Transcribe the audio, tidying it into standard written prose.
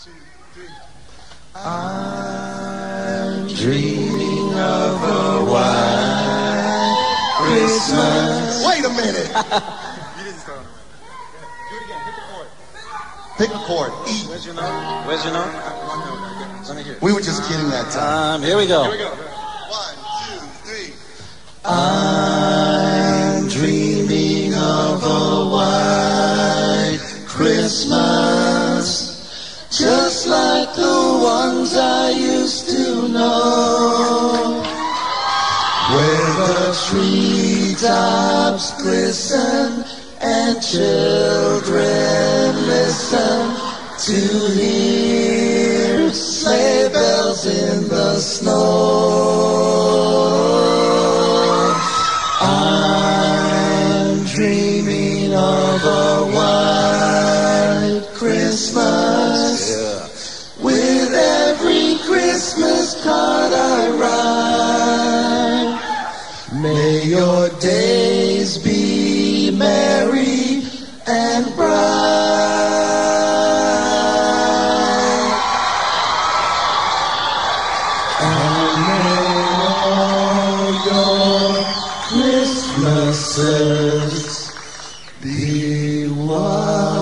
I'm dreaming of a white Christmas. Wait a minute. You didn't start on the right. Do it again. Hit the chord. Pick a chord. E. Where's your note? Where's your note? Let me hear it. We were just kidding that time. Here we go. Here we go. 1, 2, 3. I'm dreaming of a white Christmas, just like the ones I used to know, where the treetops glisten and children listen to hear sleigh bells in the snow. I'm dreaming of a white Christmas, with every Christmas card I write. May your days be merry and bright, and may all your Christmases be white.